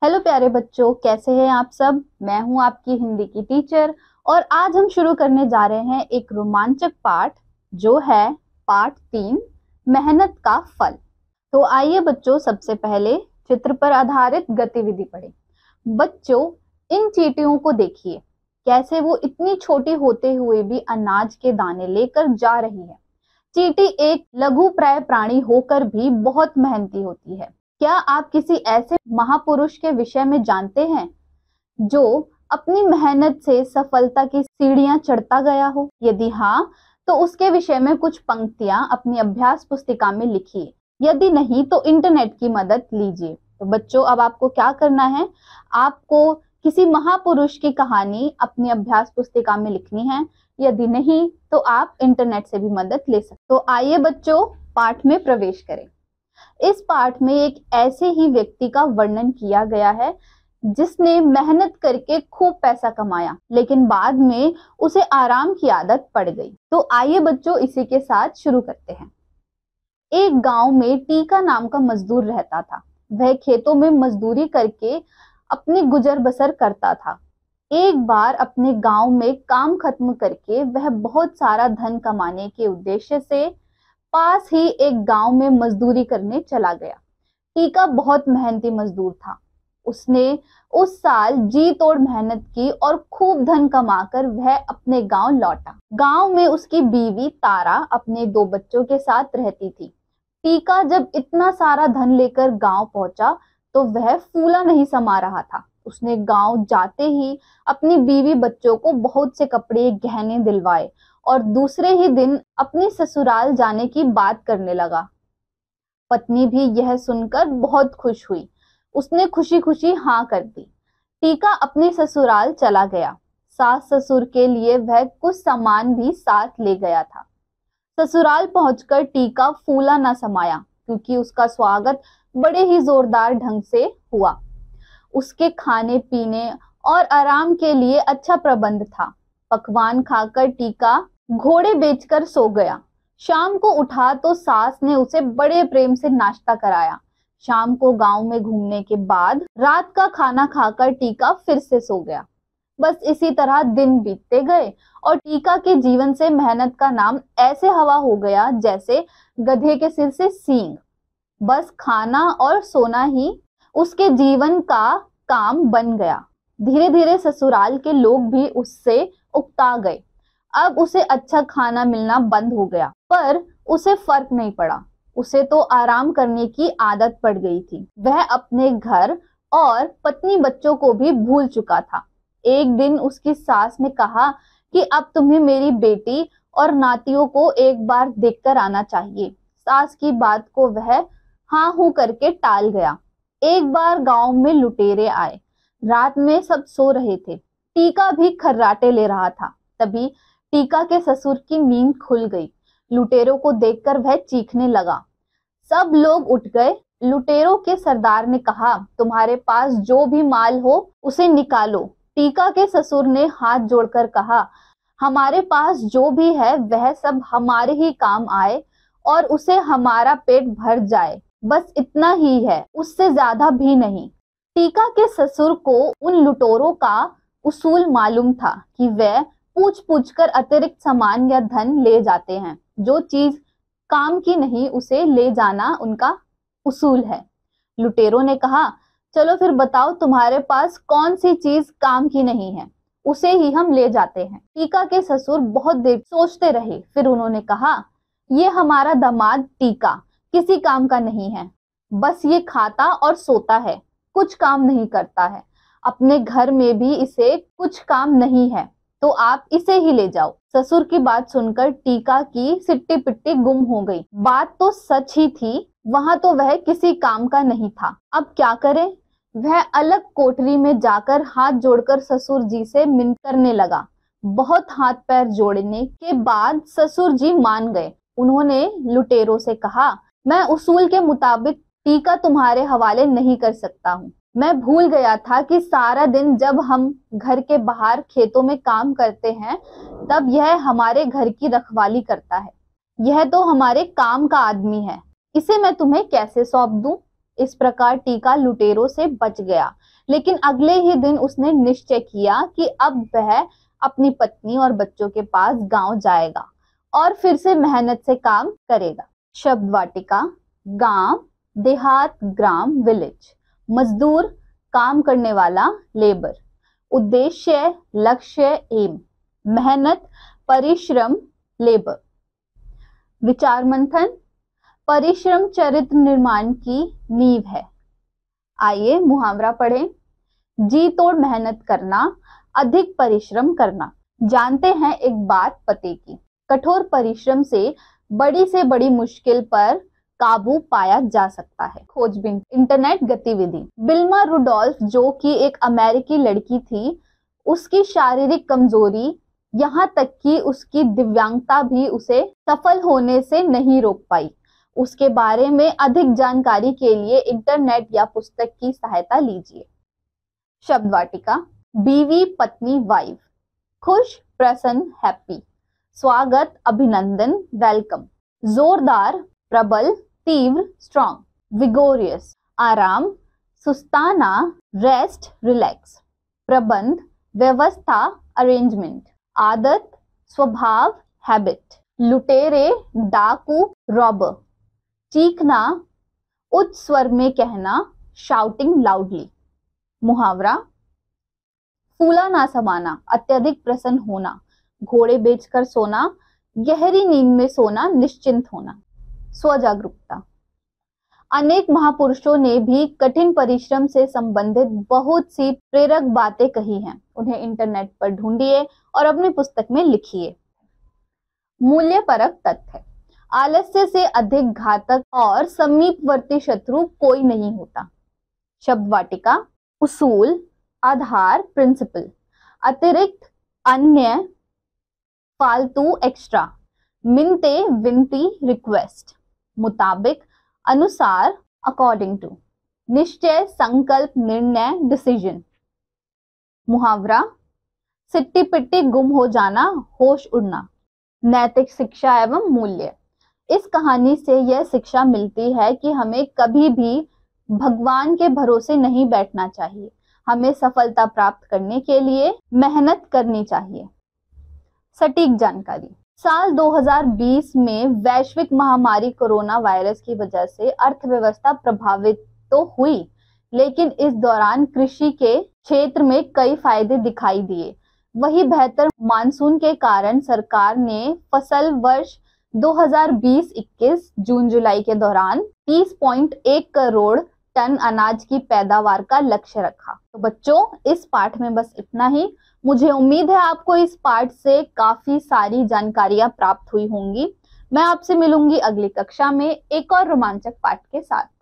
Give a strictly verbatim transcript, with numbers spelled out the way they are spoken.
Hello प्यारे बच्चों, कैसे हैं आप सब। मैं हूं आपकी हिंदी की टीचर और आज हम शुरू करने जा रहे हैं एक रोमांचक पाठ जो है पाठ तीन, मेहनत का फल। तो आइए बच्चों, सबसे पहले चित्र पर आधारित गतिविधि पढ़ें। बच्चों, इन चींटियों को देखिए, कैसे वो इतनी छोटी होते हुए भी अनाज के दाने लेकर जा रही है। चींटी एक लघुप्राय प्राणी होकर भी बहुत मेहनती होती है। क्या आप किसी ऐसे महापुरुष के विषय में जानते हैं जो अपनी मेहनत से सफलता की सीढ़ियां चढ़ता गया हो? यदि हाँ, तो उसके विषय में कुछ पंक्तियां अपनी अभ्यास पुस्तिका में लिखिए। यदि नहीं तो इंटरनेट की मदद लीजिए। तो बच्चों, अब आपको क्या करना है, आपको किसी महापुरुष की कहानी अपनी अभ्यास पुस्तिका में लिखनी है। यदि नहीं तो आप इंटरनेट से भी मदद ले सकते। तो आइए बच्चों, पाठ में प्रवेश करें। इस पाठ में एक ऐसे ही व्यक्ति का वर्णन किया गया है जिसने मेहनत करके खूब पैसा कमाया, लेकिन बाद में उसे आराम की आदत पड़ गई। तो आइए बच्चों, इसी के साथ शुरू करते हैं। एक गांव में टीका नाम का मजदूर रहता था। वह खेतों में मजदूरी करके अपनी गुजर बसर करता था। एक बार अपने गांव में काम खत्म करके वह बहुत सारा धन कमाने के उद्देश्य से पास ही एक गांव में मजदूरी करने चला गया। टीका बहुत मेहनती मजदूर था। उसने उस साल जी तोड़ मेहनत की और खूब धन कमाकर वह अपने गांव लौटा। गांव में उसकी बीवी तारा अपने दो बच्चों के साथ रहती थी। टीका जब इतना सारा धन लेकर गांव पहुंचा तो वह फूला नहीं समा रहा था। उसने गांव जाते ही अपनी बीवी बच्चों को बहुत से कपड़े गहने दिलवाए और दूसरे ही दिन अपनी ससुराल जाने की बात करने लगा। पत्नी भी यह सुनकर बहुत खुश हुई। उसने खुशी खुशी हाँ कर दी। टीका अपने ससुराल चला गया। सास ससुर के लिए वह कुछ सामान भी साथ ले गया था। ससुराल पहुंचकर टीका फूला न समाया, क्योंकि उसका स्वागत बड़े ही जोरदार ढंग से हुआ। उसके खाने पीने और आराम के लिए अच्छा प्रबंध था। पकवान खाकर टीका घोड़े बेचकर सो गया। शाम को उठा तो सास ने उसे बड़े प्रेम से नाश्ता कराया। शाम को गांव में घूमने के बाद रात का खाना खाकर टीका फिर से सो गया। बस इसी तरह दिन बीतते गए और टीका के जीवन से मेहनत का नाम ऐसे हवा हो गया जैसे गधे के सिर से सींग। बस खाना और सोना ही उसके जीवन का काम बन गया। धीरे धीरे ससुराल के लोग भी उससे उकता गए। अब उसे अच्छा खाना मिलना बंद हो गया, पर उसे फर्क नहीं पड़ा। उसे तो आराम करने की आदत पड़ गई थी। वह अपने घर और पत्नी बच्चों को भी भूल चुका था। एक दिन उसकी सास ने कहा कि अब तुम्हें मेरी बेटी और नातियों को एक बार देखकर आना चाहिए। सास की बात को वह हाँ हूं करके टाल गया। एक बार गांव में लुटेरे आए। रात में सब सो रहे थे। टीका भी खर्राटे ले रहा था। तभी टीका के ससुर की नींद खुल गई। लुटेरों को देखकर वह चीखने लगा। सब लोग उठ गए। लुटेरों के सरदार ने कहा, तुम्हारे पास जो भी माल हो उसे निकालो। टीका के ससुर ने हाथ जोड़कर कहा, हमारे पास जो भी है वह सब हमारे ही काम आए और उसे हमारा पेट भर जाए, बस इतना ही है, उससे ज्यादा भी नहीं। टीका के ससुर को उन लुटेरों का उसूल मालूम था कि वह पूछ पूछ कर अतिरिक्त सामान या धन ले जाते हैं। जो चीज काम की नहीं उसे ले जाना उनका उसूल है। लुटेरों ने कहा, चलो फिर बताओ तुम्हारे पास कौन सी चीज काम की नहीं है, उसे ही हम ले जाते हैं। टीका के ससुर बहुत देर सोचते रहे। फिर उन्होंने कहा, ये हमारा दामाद टीका किसी काम का नहीं है। बस ये खाता और सोता है, कुछ काम नहीं करता है। अपने घर में भी इसे कुछ काम नहीं है, तो आप इसे ही ले जाओ। ससुर की बात सुनकर टीका की सिट्टी पिट्टी गुम हो गई। बात तो सच ही थी, वहां तो वह किसी काम का नहीं था। अब क्या करे? वह अलग कोठरी में जाकर हाथ जोड़कर ससुर जी से मिन्नत करने लगा। बहुत हाथ पैर जोड़ने के बाद ससुर जी मान गए। उन्होंने लुटेरों से कहा, मैं उसूल के मुताबिक टीका तुम्हारे हवाले नहीं कर सकता हूँ। मैं भूल गया था कि सारा दिन जब हम घर के बाहर खेतों में काम करते हैं तब यह हमारे घर की रखवाली करता है। यह तो हमारे काम का आदमी है, इसे मैं तुम्हें कैसे सौंप दूं? इस प्रकार टीका लुटेरों से बच गया, लेकिन अगले ही दिन उसने निश्चय किया कि अब वह अपनी पत्नी और बच्चों के पास गांव जाएगा और फिर से मेहनत से काम करेगा। शब्द वाटिका: गांव, देहात, ग्राम, विलेज। मजदूर, काम करने वाला, लेबर। उद्देश्य, लक्ष्य, एम। मेहनत, परिश्रम, लेबर। विचार मंथन: परिश्रम चरित्र निर्माण की नींव है। आइए मुहावरा पढ़ें। जी तोड़ मेहनत करना, अधिक परिश्रम करना। जानते हैं एक बात पते की, कठोर परिश्रम से बड़ी से बड़ी मुश्किल पर काबू पाया जा सकता है। खोजबीन: इंटरनेट गतिविधि। बिल्मा रुडोल्फ, जो कि एक अमेरिकी लड़की थी, उसकी शारीरिक कमजोरी यहाँ तक कि उसकी दिव्यांगता भी उसे सफल होने से नहीं रोक पाई। उसके बारे में अधिक जानकारी के लिए इंटरनेट या पुस्तक की सहायता लीजिए। शब्द वाटिका: बीवी, पत्नी, वाइफ। खुश, प्रसन्न, हैप्पी। स्वागत, अभिनंदन, वेलकम। जोरदार, प्रबल, तीव्र, स्ट्रॉन्ग। विगोरियस, आराम, सुस्ताना, रेस्ट, रिलैक्स। प्रबंध, व्यवस्था, अरेंजमेंट। आदत, स्वभाव, हैबिट। लुटेरे, डाकू, रॉबर। चीखना, उच्च स्वर में कहना, शाउटिंग लाउडली। मुहावरा: फूला ना समाना, अत्यधिक प्रसन्न होना। घोड़े बेचकर सोना, गहरी नींद में सोना, निश्चिंत होना। स्वजागरूकता: अनेक महापुरुषों ने भी कठिन परिश्रम से संबंधित बहुत सी प्रेरक बातें कही हैं। उन्हें इंटरनेट पर ढूंढिए और अपनी पुस्तक में लिखिए। मूल्य परक तथ्य: आलस्य से अधिक घातक और समीपवर्ती शत्रु कोई नहीं होता। शब्द वाटिका: उसूल, आधार, प्रिंसिपल। अतिरिक्त, अन्य, फालतू, एक्स्ट्रा। मिनते, विनती, रिक्वेस्ट। मुताबिक, अनुसार, अकॉर्डिंग टू। निश्चय, संकल्प, निर्णय, डिसीजन। मुहावरा: सिट्टी पिट्टी गुम हो जाना, होश उड़ना। नैतिक शिक्षा एवं मूल्य: इस कहानी से यह शिक्षा मिलती है कि हमें कभी भी भगवान के भरोसे नहीं बैठना चाहिए। हमें सफलता प्राप्त करने के लिए मेहनत करनी चाहिए। सटीक जानकारी: साल दो हज़ार बीस में वैश्विक महामारी कोरोना वायरस की वजह से अर्थव्यवस्था प्रभावित तो हुई, लेकिन इस दौरान कृषि के क्षेत्र में कई फायदे दिखाई दिए। वही बेहतर मानसून के कारण सरकार ने फसल वर्ष दो हज़ार बीस इक्कीस जून जुलाई के दौरान तीस पॉइंट एक करोड़ टन अनाज की पैदावार का लक्ष्य रखा। तो बच्चों, इस पाठ में बस इतना ही। मुझे उम्मीद है आपको इस पाठ से काफी सारी जानकारियां प्राप्त हुई होंगी। मैं आपसे मिलूंगी अगली कक्षा में एक और रोमांचक पाठ के साथ।